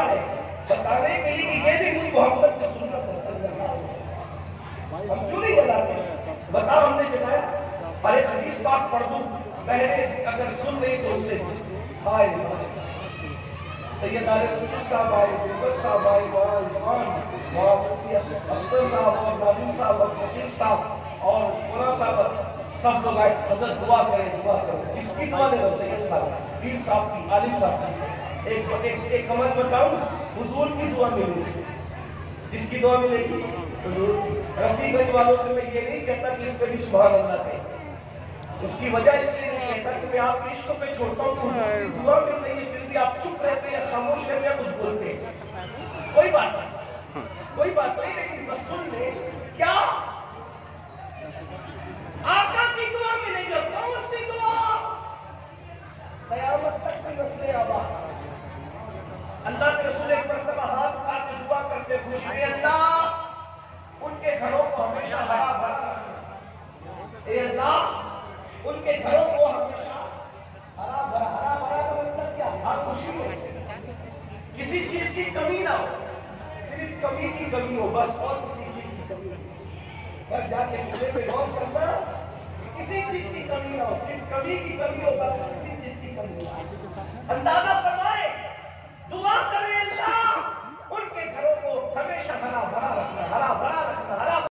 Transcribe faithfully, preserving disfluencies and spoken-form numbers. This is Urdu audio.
ہے بتانے کے لیے کہ یہ بھی مجھ محمد کی سنت ہے صلی اللہ علیہ وسلم. ہم کیوں نہیں جلاتے؟ بتاؤ ہم نے جلایا؟ اور ایک حدیث پاک پڑھ دوں پہلے اگر سن رہی تو اسے ہائے سید علی رسول صاحب آئے، دیوبند صاحب آئے، مولانا رضوان، مولانا مفتی افضل صاحب اور ناظم صاحب اور مقیم صاحب اور مولانا صاحب سب لوگ آئے. حضرت دعا کریں دعا کریں. کس کی دعا دے رہا سید صاحب پیر صاحب کی عالم صاحب کی. ایک ایک ایک عمل بتاؤں حضور کی دعا ملے گی. کس کی دعا ملے گی؟ حضور کی. رفیع گنج والوں سے میں یہ نہیں کہتا کہ اس پہ بھی سبحان اللہ کہیں. اس کی وجہ اس لیے نہیں کہتا کہ میں آپ کے عشق پہ چھوڑتا ہوں کہ حضور کی دعا مل رہی ہے پھر بھی آپ چپ رہتے ہیں یا خاموش رہتے ہیں یا کچھ بولتے ہیں. کوئی بات نہیں کوئی بات نہیں لیکن بس سن لیں کیا آقا کی دعا ملے گی. کون سی دعا؟ قیامت تک کی مسئلے آباد. اللہ کے رسول ایک مرتبہ ہاتھ اٹھا کے دعا کرتے خوشی میں اللہ ان کے گھروں کو ہمیشہ ہرا بھرا رکھنا. اے اللہ ان کے گھروں کو ہمیشہ ہرا بھرا. ہرا بھرا کا مطلب کیا؟ ہر خوشی ہو، کسی چیز کی کمی نہ ہو، صرف کمی کی کمی ہو بس، اور کسی چیز کی کمی نہیں. گھر جا کے چولہے پہ غور کرنا کسی چیز کی کمی نہ ہو، صرف کمی کی کمی ہو بس، کسی چیز کی کمی نہ ہو. اندازہ فرمائے دعا کرے اللہ ان کے گھروں کو ہمیشہ ہرا بھرا رکھنا. ہرا بھرا